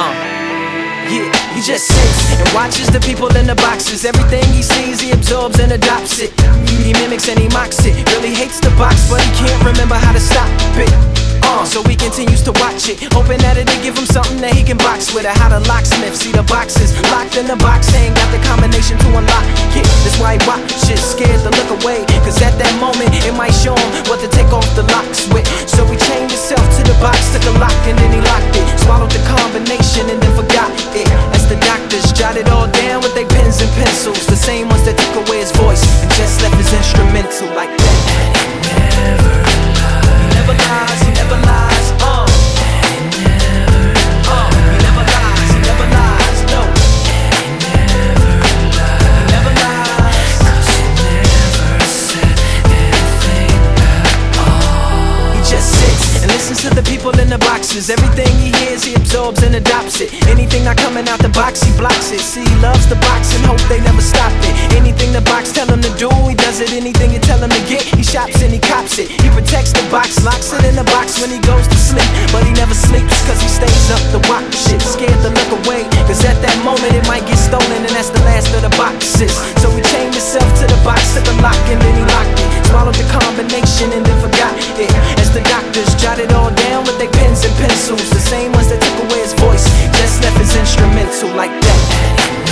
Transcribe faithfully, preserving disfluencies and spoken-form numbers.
Uh, yeah, he just sits and watches the people in the boxes. Everything he sees, he absorbs and adopts it. He mimics and he mocks it. Really hates the box, but he can't remember how to stop it. Uh, so he continues to watch it, hoping that it'll give him something that he can box with. Or how the locksmith see the boxes locked in the box, ain't got the combination to unlock it. That's why he watches, scared to look away, cause at that moment it might show him what to take off the locks with. So he chained himself to the box, took a lock and then he locked it. Swallowed the combination and then forgot it. As the doctors jotted all down with their pens and pencils, the same ones that took away his voice and just left his instrumental like that. Never lies, he never lies, uh. And he never uh, he never lies, he never lies, no. And he never lies, he never lies, cause he never said anything at all. He just sits and listens to the people in the boxes. Everything he hears, he absorbs and adopts it. Anything not coming out the box, he blocks it. See, he loves the box and hope they never stop it. Anything the box tell him to do, he does it. Anything you tell him to get, he shops and he cops it. He protects the box, locks it in the box when he goes to sleep. But he never sleeps cause he stays up to watch it. Scared to look away, cause at that moment it might get stolen, and that's the last of the boxes. So he chained himself to the box, took a lock and then he locked it. Swallowed the combination and then forgot it. As the doctors jotted all down with their pens and pencils, the same ones that took away his voice, just left his instrumental like that.